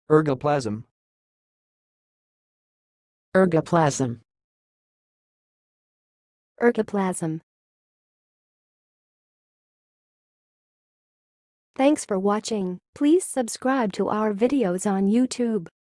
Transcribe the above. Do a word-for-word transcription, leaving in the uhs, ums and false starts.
ergoplasm, ergoplasm, ergoplasm. Thanks for watching. Please subscribe to our videos on YouTube.